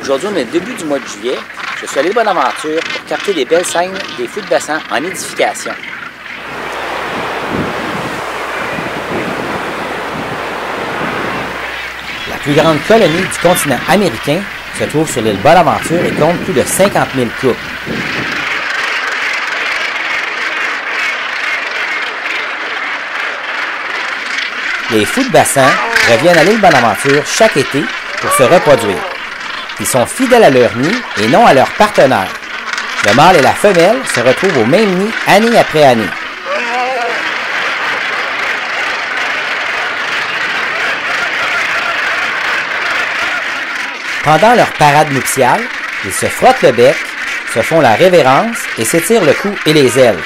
Aujourd'hui, on est au début du mois de juillet. Je suis à l'île Bonaventure pour capter des belles scènes des fous de bassin en nidification. La plus grande colonie du continent américain se trouve sur l'île Bonaventure et compte plus de 50 000 couples. Les fous de bassin reviennent à l'île Bonaventure chaque été pour se reproduire. Ils sont fidèles à leur nid et non à leur partenaire. Le mâle et la femelle se retrouvent au même nid année après année. Pendant leur parade nuptiale, ils se frottent le bec, se font la révérence et s'étirent le cou et les ailes.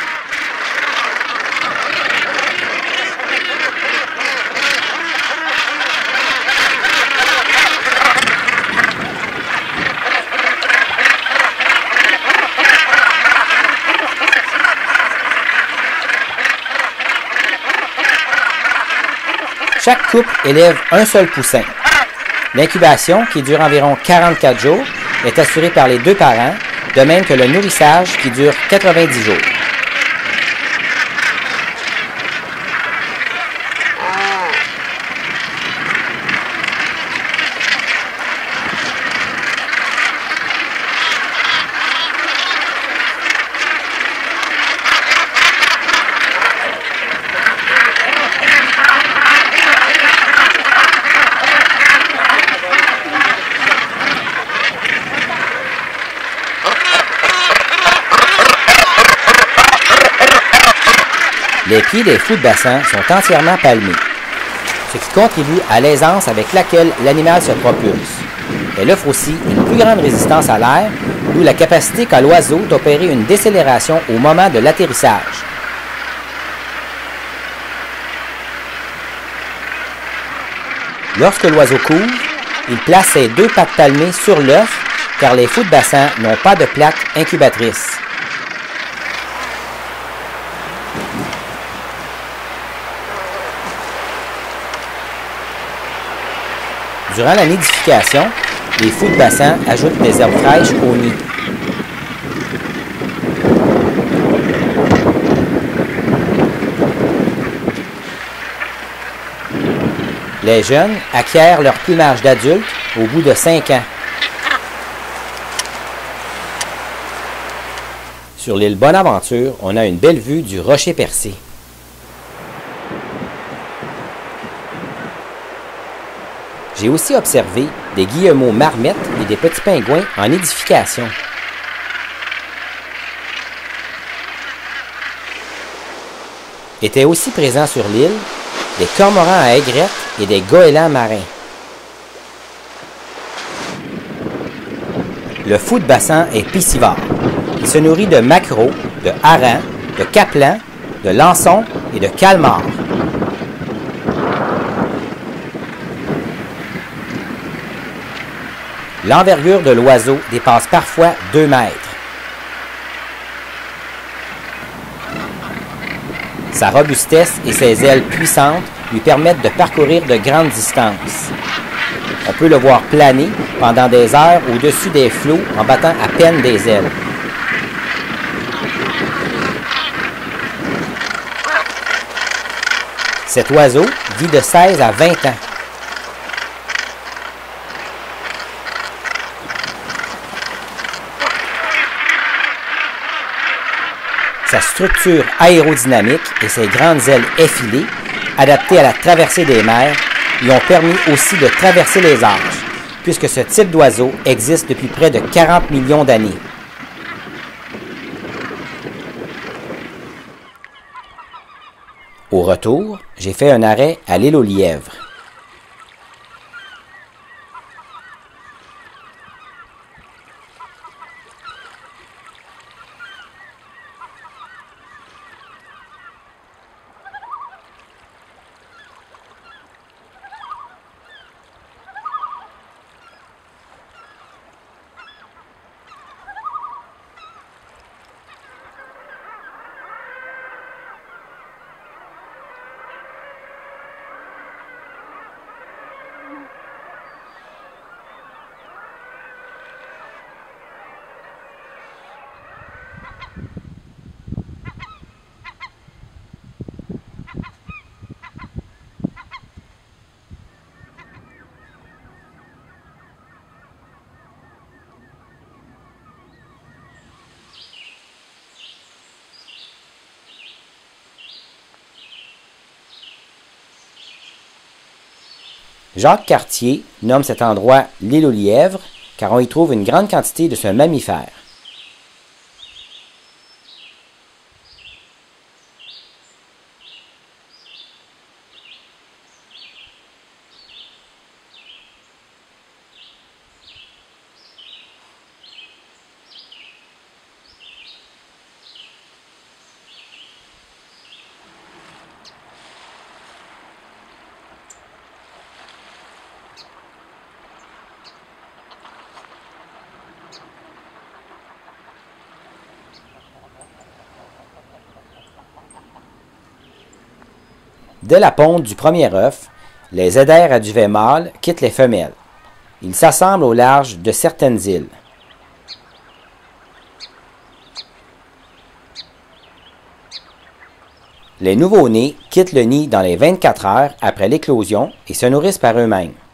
Chaque couple élève un seul poussin. L'incubation, qui dure environ 44 jours, est assurée par les deux parents, de même que le nourrissage qui dure 90 jours. Les pieds des fous de bassin sont entièrement palmés, ce qui contribue à l'aisance avec laquelle l'animal se propulse. Elle offre aussi une plus grande résistance à l'air, d'où la capacité qu'a l'oiseau d'opérer une décélération au moment de l'atterrissage. Lorsque l'oiseau court, il place ses deux pattes palmées sur l'œuf, car les fous de bassin n'ont pas de plaque incubatrice. Durant la nidification, les fous de bassin ajoutent des herbes fraîches au nid. Les jeunes acquièrent leur plumage d'adulte au bout de 5 ans. Sur l'île Bonaventure, on a une belle vue du Rocher Percé. J'ai aussi observé des guillemots marmettes et des petits pingouins en nidification. Étaient aussi présents sur l'île des cormorans à aigrettes et des goélands marins. Le fou de bassin est piscivore. Il se nourrit de maquereaux, de harengs, de capelans, de lançons et de calmars. L'envergure de l'oiseau dépasse parfois 2 mètres. Sa robustesse et ses ailes puissantes lui permettent de parcourir de grandes distances. On peut le voir planer pendant des heures au-dessus des flots en battant à peine des ailes. Cet oiseau vit de 16 à 20 ans. Sa structure aérodynamique et ses grandes ailes effilées, adaptées à la traversée des mers, lui ont permis aussi de traverser les âges, puisque ce type d'oiseau existe depuis près de 40 millions d'années. Au retour, j'ai fait un arrêt à l'île aux lièvres. Jacques Cartier nomme cet endroit l'île aux lièvres, car on y trouve une grande quantité de ce mammifère. Dès la ponte du premier œuf, les éders à duvet mâle quittent les femelles. Ils s'assemblent au large de certaines îles. Les nouveau-nés quittent le nid dans les 24 heures après l'éclosion et se nourrissent par eux-mêmes.